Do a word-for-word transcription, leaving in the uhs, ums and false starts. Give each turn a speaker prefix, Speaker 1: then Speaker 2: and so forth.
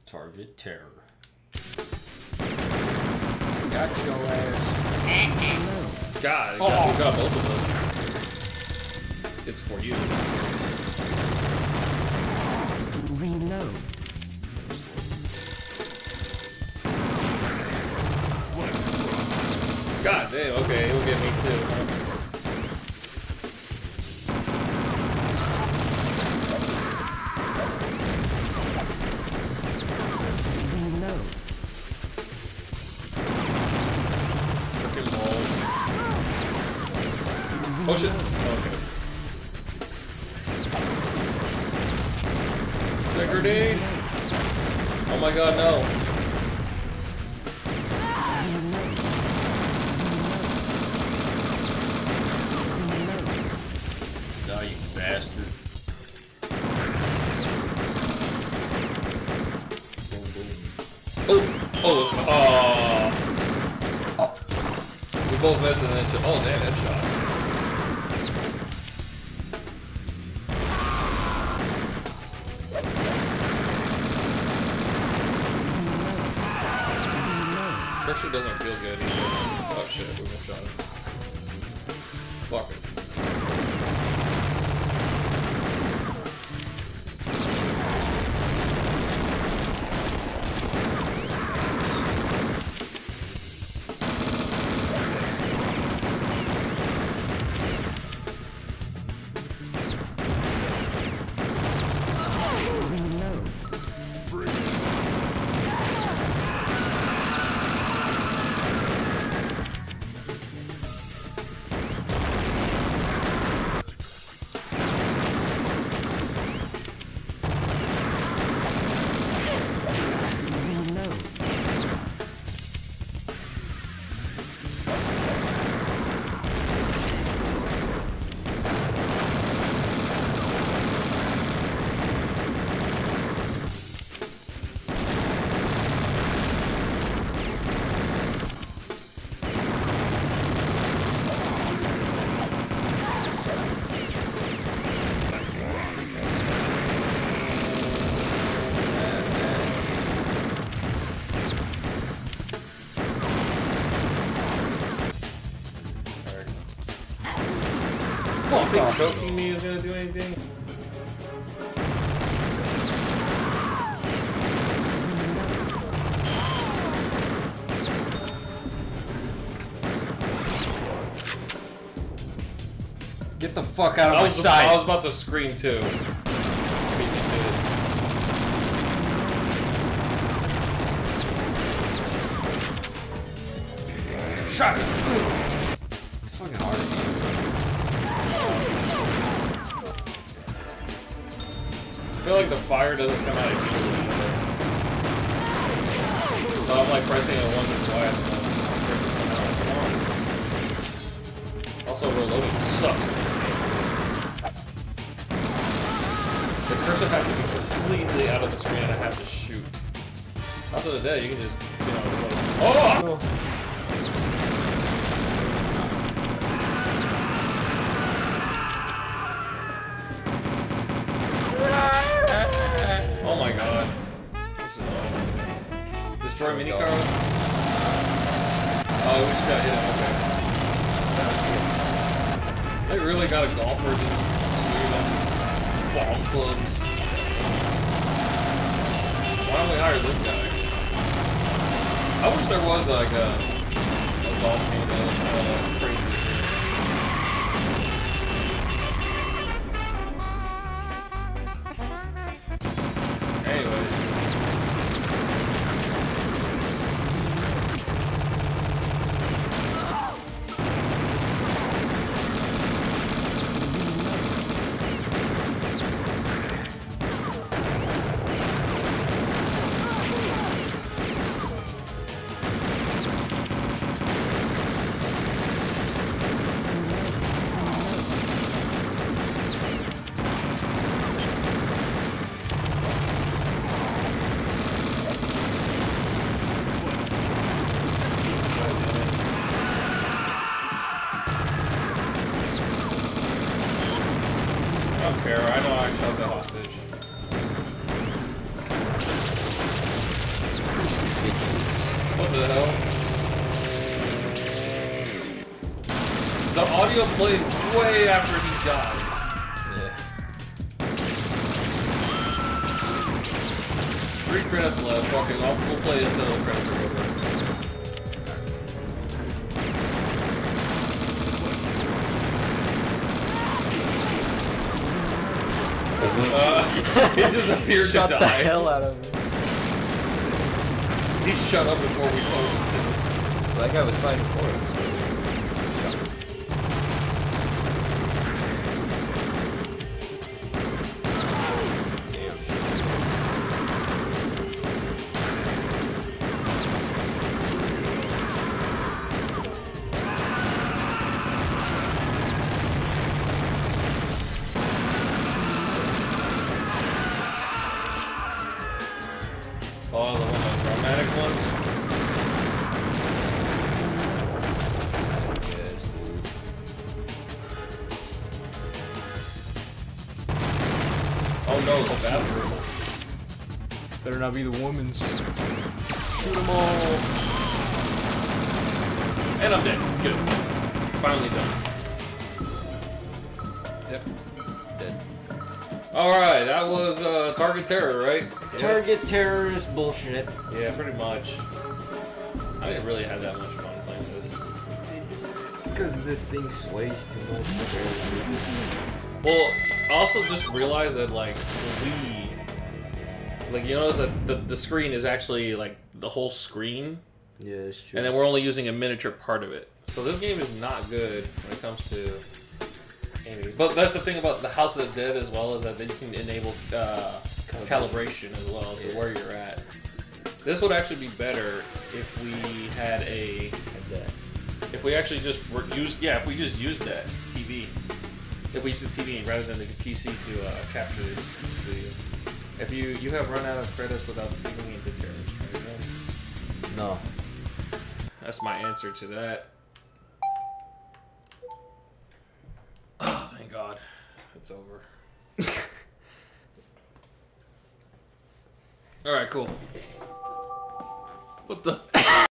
Speaker 1: Target terror. Got your ass.
Speaker 2: God,
Speaker 1: Oh.
Speaker 2: got, we got both of those. It's for you.
Speaker 3: Reload.
Speaker 2: God damn, okay, he'll get me too. Huh?
Speaker 3: Reload.
Speaker 2: Freaking balls. Oh shit. Oh, okay. That grenade? Oh my god, no.
Speaker 1: Die, you bastard.
Speaker 2: Oh! Oh! Oh! We both missed and then shot. Oh, damn, that shot. Pressure doesn't feel good either. Oh shit, we both shot him. Fuck it. Fucking choking me is gonna do anything?
Speaker 1: Get the fuck out of
Speaker 2: I
Speaker 1: my
Speaker 2: was,
Speaker 1: sight.
Speaker 2: I was about to scream too. Beat me to it.
Speaker 1: Shot it. It's fucking hard.
Speaker 2: I feel like the fire doesn't come out of you. So I'm like pressing it once or twice. Also, reloading sucks. The cursor has to be completely out of the screen and I have to shoot. After the day, you can just, you know, reload. Oh! Oh my god. This is annoying. Destroy mini car? Oh, we just got hit him, okay. They really got a golfer just screwed on bomb clubs. Why don't we hire this guy? I wish there was like a, a golf team that was kind of crazy. Anyways. the hell? The audio played way after he died.
Speaker 4: Yeah.
Speaker 2: Three credits left. Okay, well, we'll play until the credits are over. Uh, he just appeared
Speaker 4: Shut
Speaker 2: to
Speaker 4: the
Speaker 2: die.
Speaker 4: hell out of me.
Speaker 2: He shut up before we told him to.
Speaker 4: That guy was fighting for it.
Speaker 2: Oh, the one of the dramatic ones? Oh no, the bathroom.
Speaker 1: Better not be the woman's.
Speaker 2: Shoot them all. And I'm dead. Good. Finally done. Yep. Dead. Alright, that was uh, Target Terror, right? Yeah.
Speaker 1: Target terrorist bullshit.
Speaker 2: Yeah, pretty much. I didn't really have that much fun playing this.
Speaker 1: It's because this thing sways too much.
Speaker 2: Well, I also just realized that, like, the Wii... Like, you notice that the, the screen is actually, like, the whole screen.
Speaker 1: Yeah, it's true.
Speaker 2: And then we're only using a miniature part of it. So this game is not good when it comes to aiming. But that's the thing about the House of the Dead as well, is that you can enable uh, calibration as well to
Speaker 1: Yeah.
Speaker 2: where you're at. This would actually be better if we had a... If we actually just were used... Yeah, if we just used that T V. If we used the T V rather than the P C to uh, capture this video. If you you have run out of credits without thinking into terrorist, right?
Speaker 4: No.
Speaker 2: That's my answer to that. Oh, thank God. It's over. Alright, cool. What the?